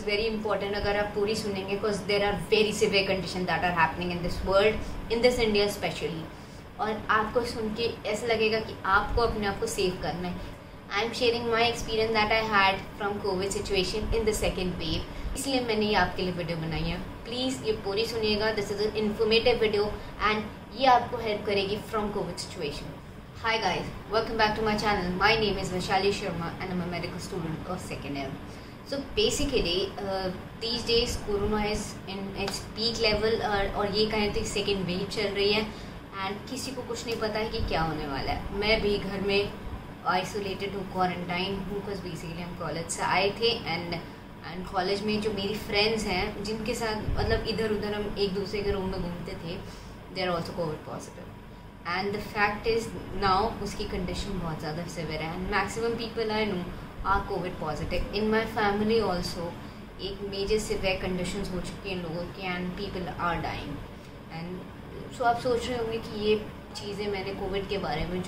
Very important अगर आप पूरी सुनेंगे, because there are very severe condition that are happening in this world, in this India specially. और आपको सुन के ऐसा लगेगा कि आपको अपने आप को सेव करना है। I am sharing my experience that I had from covid situation in the second wave, इसलिए मैंने ये आपके लिए वीडियो बनाई है। प्लीज़ ये पूरी सुनिएगा, this is an informative video and ये आपको हेल्प करेगी from covid situation. Hi guys, welcome back to my channel. My name is Vaishali Sharma and I'm a medical student of second year. So basically, these days Corona is in its peak level और ये कहें तो second wave चल रही है and किसी को कुछ नहीं पता है कि क्या होने वाला है। मैं भी घर में आइसोलेटेड हूँ, क्वारंटाइन हूँ, बिकॉज बेसिकली हम कॉलेज से आए थे एंड कॉलेज में जो मेरी फ्रेंड्स हैं जिनके साथ मतलब इधर उधर हम एक दूसरे के रूम में घूमते थे, they are also covid positive and the fact is now उसकी कंडीशन बहुत ज़्यादा सिवियर है and maximum people I know are covid positive. In my family also एक मेजर सिवियर कंडीशंस हो चुकी हैं लोगों की and people are dying. And so आप सोच रहे होंगे कि ये चीज़ें मैंने कोविड के बारे में जो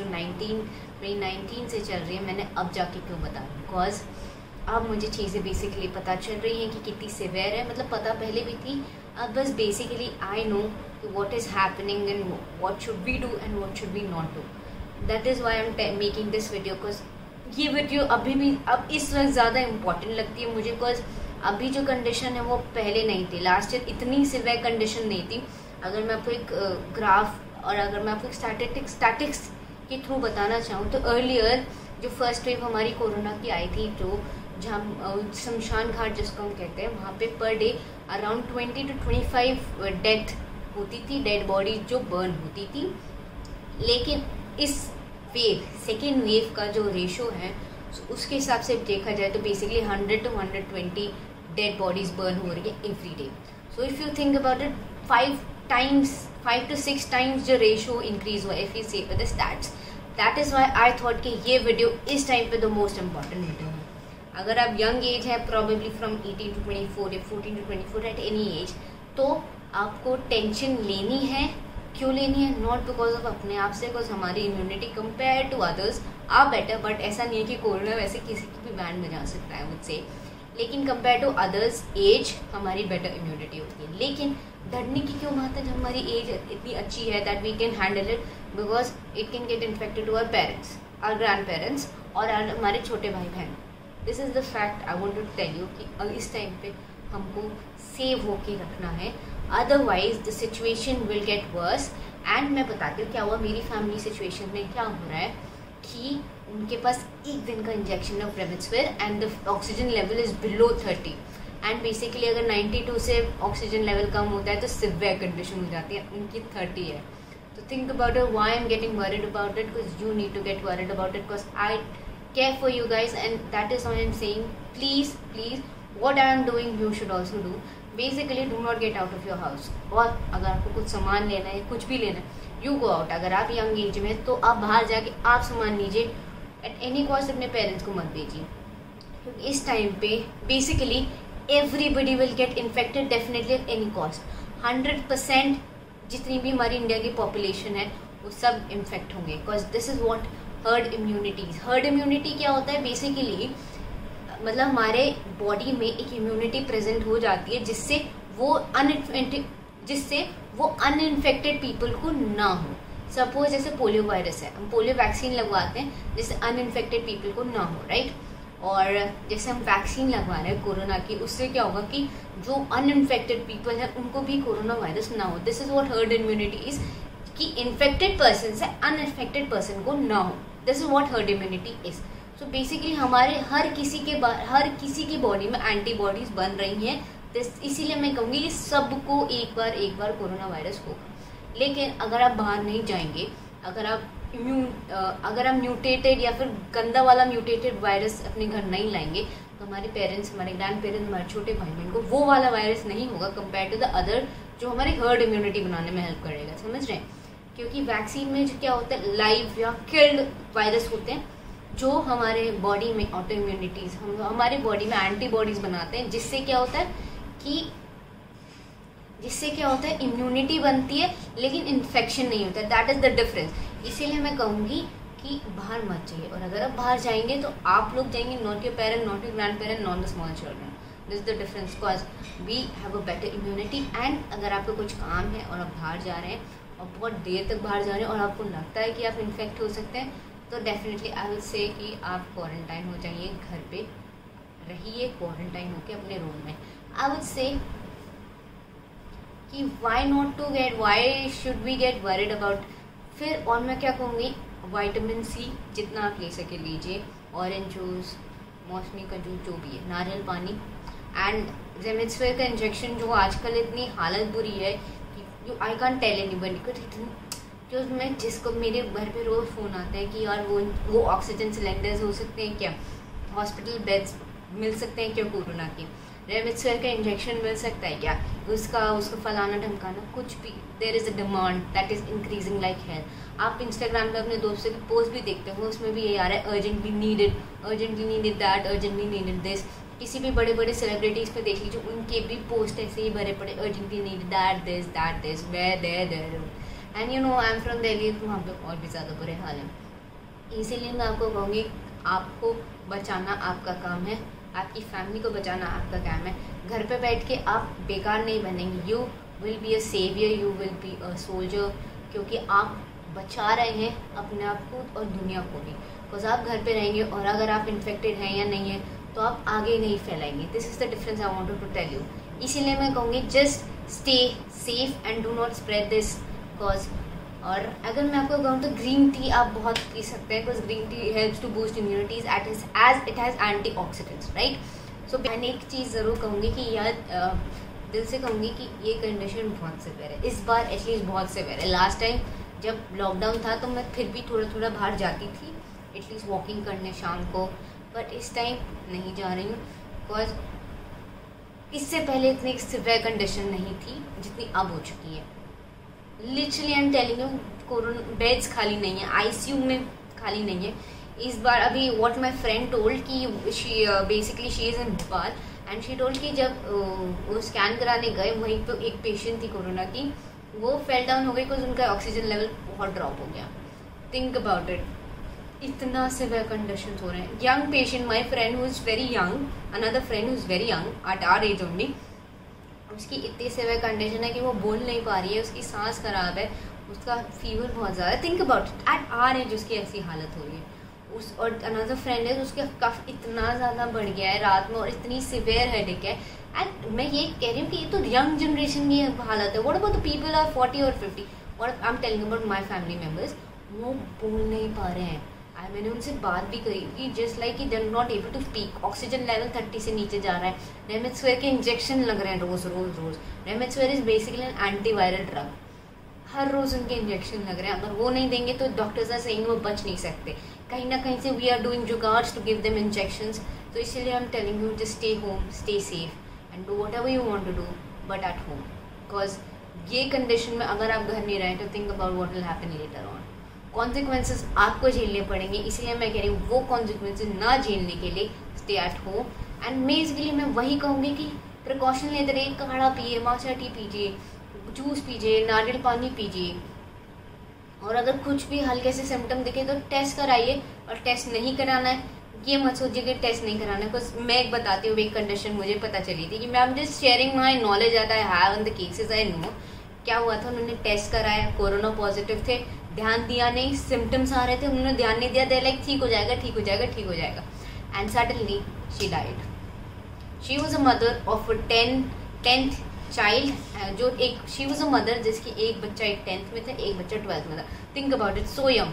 2019 से चल रही है मैंने अब जाके क्यों बताया, बिकॉज अब मुझे चीज़ें बेसिकली पता चल रही हैं कि कितनी सिवियर है। मतलब पता पहले भी थी, अब बस basically I know what is happening and what should we do and what should we not do. That is why I'm making this video, because ये वीडियो अभी भी अब इस वक्त ज़्यादा इम्पॉर्टेंट लगती है मुझे, बिकॉज अभी जो कंडीशन है वो पहले नहीं थी। लास्ट ईयर इतनी सिवियर कंडीशन नहीं थी। अगर मैं आपको एक ग्राफ और अगर मैं आपको स्टैटिक्स के थ्रू बताना चाहूँ तो अर्लियर जो फर्स्ट वेव हमारी कोरोना की आई थी, जो जहाँ शमशान घाट जिसको हम कहते हैं, वहाँ पे per day around 20 to 25 death होती थी, डेड बॉडी जो बर्न होती थी। लेकिन इस वेव सेकेंड वेव का जो रेशो है उसके हिसाब से देखा जाए तो basically 100 to 120 dead bodies burn हो रही है every day. So if you think about it 5 to 6 times जो रेशो इंक्रीज हुआ if you say with the stats, that is why I thought कि ये वीडियो इस टाइम पे द मोस्ट इम्पॉर्टेंट वीडियो है। अगर आप यंग एज है प्रॉबेबली फ्रॉम 18 to 24 या 14 to 24 एट एनी एज, तो आपको टेंशन लेनी है। क्यों लेनी है? नॉट बिकॉज ऑफ अपने आप से, बिकॉज हमारी immunity compare to others are better, but ऐसा नहीं है कि कोरोना वैसे किसी की भी बैंड में जा सकता है मुझसे, लेकिन कंपेयर टू अदर्स एज हमारी बेटर इम्यूनिटी होती है। लेकिन डरने की क्यों बात है जब हमारी एज इतनी अच्छी है that we can handle it, because it can get infected to our parents, our grand parents और हमारे छोटे भाई बहन। This is the fact I want to tell you कि इस टाइम पे हमको सेव होके रखना है, otherwise the situation will get worse. And मैं बताती हूँ क्या हुआ मेरी फैमिली सिचुएशन में। क्या हो रहा है कि उनके पास एक दिन का injection of remdesivir and the oxygen level is below 30 and basically अगर 92 से ऑक्सीजन लेवल कम होता है तो सिवियर कंडीशन हो जाती है, उनकी 30 है। तो think about it, why I am getting worried about it, because you need to get worried about it, because I care for you guys and that is why I'm saying please what I am doing you should also do. Basically do not get out of your house। और अगर आपको कुछ सामान लेना है, कुछ भी लेना है, you go out। अगर आप यंग एज में तो आप बाहर जाके आप सामान लीजिए, एट एनी कॉस्ट अपने पेरेंट्स को मत भेजिए, क्योंकि इस टाइम पे basically everybody will get infected definitely at any cost. 100% जितनी भी हमारी इंडिया की पॉपुलेशन है वो सब इन्फेक्ट होंगे, because this is what herd immunities. Herd immunity क्या होता है? बेसिकली मतलब हमारे बॉडी में एक इम्यूनिटी प्रेजेंट हो जाती है जिससे वो अनइन्फेक्टेड पीपल को ना हो। सपोज जैसे पोलियो वायरस है, हम पोलियो वैक्सीन लगवाते हैं जिससे अनइन्फेक्टेड पीपल को ना हो, राइट। और जैसे हम वैक्सीन लगवा रहे हैं कोरोना की, उससे क्या होगा कि जो अनइन्फेक्टेड पीपल है उनको भी कोरोना वायरस ना हो। This is what herd immunity is, कि इन्फेक्टेड पर्सन से अनइन्फेक्टेड पर्सन को ना हो। This is what herd immunity is. So basically हमारे हर किसी की बॉडी में एंटीबॉडीज बन रही हैं, इसीलिए मैं कहूँगी कि सबको एक बार कोरोना वायरस होगा। लेकिन अगर आप बाहर नहीं जाएंगे, अगर आप म्यूटेटेड या फिर गंदा वाला म्यूटेटेड वायरस अपने घर नहीं लाएंगे, तो हमारे पेरेंट्स, हमारे ग्रैंड पेरेंट्स, हमारे छोटे भाई बहन को वो वाला वायरस नहीं होगा कंपेयर टू द अदर जो हमारी हर्ड इम्यूनिटी बनाने में हेल्प करेगा। समझ रहे हैं? क्योंकि वैक्सीन में जो क्या होता है, लाइव या किल्ड वायरस होते हैं जो हमारे बॉडी में ऑटो इम्यूनिटीज, हमारे बॉडी में एंटीबॉडीज बनाते हैं, जिससे क्या होता है इम्यूनिटी बनती है लेकिन इन्फेक्शन नहीं होता है। That is the difference. इसीलिए मैं कहूँगी कि बाहर मत जाइए, और अगर आप बाहर जाएंगे तो आप लोग जाएंगे, not your parent, not your grand parent, not the small children. This the difference, cause we have a better immunity. And अगर आपको कुछ काम है और आप बाहर जा रहे हैं और बहुत देर तक बाहर जा रहे हैं और आपको लगता है कि आप इन्फेक्ट हो सकते हैं, तो डेफिनेटली आई विल से कि आप क्वारंटाइन हो जाइए, घर पे रहिए क्वारंटाइन होके अपने रूम में। आई वुड से कि why should we get worried about. फिर और मैं क्या कहूँगी, विटामिन सी जितना आप ले सके लीजिए, ऑरेंज जूस, मौसमी का जूस, जो भी है, नारियल पानी। एंड रेमडेसिविर का इंजेक्शन जो आजकल इतनी हालत बुरी है कि आई कांट टेल एनीबडी, जो मैं जिसको मेरे घर पे रोज़ फ़ोन आता है कि यार वो ऑक्सीजन सिलेंडर्स हो सकते हैं क्या, हॉस्पिटल बेड्स मिल सकते हैं क्या कोरोना के, रेमडेसिविर का इंजेक्शन मिल सकता है क्या, उसका फलाना ढमकाना, कुछ भी। There is a demand that is increasing like hell. आप इंस्टाग्राम पे अपने दोस्तों की पोस्ट भी देखते हो, उसमें भी ये आ रहा है urgently needed that, urgently needed this. किसी भी बड़े बड़े सेलिब्रिटीज़ पे देख लीजिए, उनके भी पोस्ट ऐसे ही भरे पड़े, urgently need that this where there. And you know I am from Delhi, तो वहाँ पे और भी ज़्यादा बुरे हाल हैं। इसीलिए मैं आपको कहूँगी, आपको बचाना आपका काम है, आपकी फैमिली को बचाना आपका काम है। घर पे बैठ के आप बेकार नहीं बनेंगे। You will be a saviour, you will be a soldier, क्योंकि आप बचा रहे हैं अपने आप को और दुनिया को भी। बिकॉज आप घर पे रहेंगे और अगर आप इन्फेक्टेड हैं या नहीं है तो आप आगे नहीं फैलाएंगे। This is the difference I wanted to tell you. इसीलिए मैं कहूँगी just stay safe and do not spread this cause. और अगर मैं आपको कहूँ तो ग्रीन टी आप बहुत पी सकते हैं, because green tea helps to boost immunities as it has anti oxidants, right. So मैंने एक चीज़ ज़रूर कहूँगी कि यार दिल से कहूँगी कि ये कंडीशन बहुत सिवियर है, इस बार एटलीस्ट बहुत सिवियर है। लास्ट टाइम जब लॉकडाउन था तो मैं फिर भी थोड़ा थोड़ा बाहर जाती थी, एटलीस्ट वॉकिंग करने शाम को, बट इस टाइम नहीं जा रही हूँ बिकॉज इससे पहले इतनी सिवियर कंडीशन नहीं थी जितनी अब हो चुकी है। Literally I am telling you, corona beds खाली नहीं है, आईसीयू में खाली नहीं है इस बार। अभी व्हाट माय फ्रेंड टोल्ड कि she basically she is in Bhopal and she told कि जब वो स्कैन कराने गए वहीं पे एक पेशेंट थी कोरोना की, वो फेल डाउन हो गई बिकॉज उनका ऑक्सीजन लेवल बहुत ड्रॉप हो गया। थिंक अबाउट इट, इतना सिवियर कंडीशन हो रहे हैं। Young patient, my friend who is very young, another friend who is very young at our age only, उसकी इतनी सिवियर कंडीशन है कि वो बोल नहीं पा रही है, उसकी सांस खराब है, उसका फीवर बहुत ज़्यादा। Think about it, at our age उसकी ऐसी हालत हो रही है। और अनदर फ्रेंड है उसका कफ इतना ज़्यादा बढ़ गया है रात में और इतनी सिवियर हेडेक है। एंड मैं ये कह रही हूँ कि ये तो यंग जनरेशन की हालत है। What about the people are 40 और 50 और I am telling about my family members, वो बोल नहीं पा रहे हैं। मैंने उनसे बात भी करी कि just like they are not able to speak, oxygen level 30 से नीचे जा रहा है, रेमडेसिविर के इंजेक्शन लग रहे हैं रोज़। Remdesivir is basically an antiviral drug, हर रोज़ उनके इंजेक्शन लग रहे हैं। अगर वो नहीं देंगे तो डॉक्टर्स आर सेइंग वो बच नहीं सकते, कहीं ना कहीं से we are doing jugaads to give them injections. तो इसीलिए I am telling you just stay home, stay safe and do whatever you want to do but at home. Because ये कंडीशन में अगर आप घर नहीं रहे तो think about what will happen later on. Consequences आपको झेलने पड़ेंगे, इसलिए मैं कह रही हूँ वो कॉन्सिक्वेंसेज ना झेलने के लिए stay at home. And basically मैं वही कहूँगी कि प्रिकॉशन लेते रहिए, काढ़ा पिए, माचा टी पीजिए, जूस पीजिए, नारियल पानी पीजिए। और अगर कुछ भी हल्के से सिम्टम दिखे तो टेस्ट कराइए, और टेस्ट नहीं कराना है ये मत सोचिए कि टेस्ट नहीं कराना है। बिकॉज मैं एक बताती हूँ, एक कंडीशन मुझे पता चली थी कि मैं just sharing my knowledge that I have on the cases I know. क्या हुआ था, उन्होंने टेस्ट कराया, कोरोना पॉजिटिव थे, ध्यान दिया नहीं, सिम्टम्स आ रहे थे, उन्होंने ध्यान नहीं दिया, दे लाइक ठीक हो जाएगा ठीक हो जाएगा ठीक हो जाएगा, and suddenly she died. She was a mother of 10th child, जो एक शी वॉज अ मदर जिसकी एक बच्चा 10th में था, एक बच्चा 12th में था। Think about it, so young,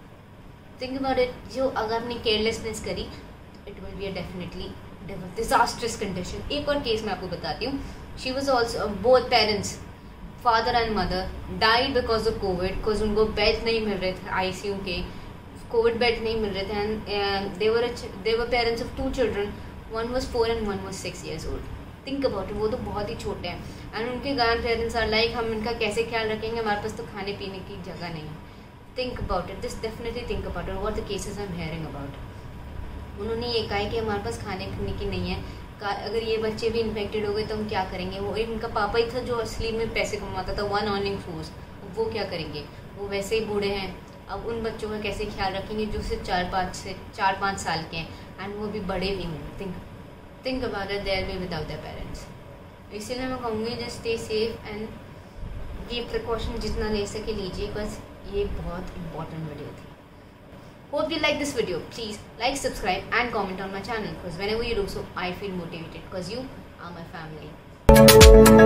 think about it. जो अगर आपने केयरलेसनेस करी it will be a definitely disastrous condition. एक और केस मैं आपको बताती हूँ, she was also both parents, father and mother died because of Covid, because उनको बेड नहीं मिल रहे थे आईसीयू के, कोविड बेड नहीं मिल रहे थे। And they were parents of 2 children, one was 4 and one was 6 years old. Think about it, वो तो बहुत ही छोटे हैं। एंड उनके ग्रैंड पेरेंट्स आर लाइक हम इनका कैसे ख्याल रखेंगे, हमारे पास तो खाने पीने की जगह नहीं है। Think about it, this definitely think about it, what the cases I am hearing about. उन्होंने ये कहा कि हमारे पास खाने पीने की नहीं है, अगर ये बच्चे भी इन्फेक्टेड हो गए तो हम क्या करेंगे। वो एक उनका पापा ही था जो असली में पैसे कमाता था, वन अर्निंग सोर्स, वो क्या करेंगे, वो वैसे ही बूढ़े हैं। अब उन बच्चों का कैसे ख्याल रखेंगे जो सिर्फ 4-5 साल के हैं, एंड वो भी बड़े भी हैं। Think think about it, they will be without their parents. इसीलिए मैं कहूँगी जस्ट स्टे सेफ एंड ये प्रिकॉशन जितना ले सके लीजिए, बस ये बहुत इंपॉर्टेंट वीडियो थी। Hope you like this video. Please like, subscribe and comment on my channel, because whenever you do so, I feel motivated because you are my family.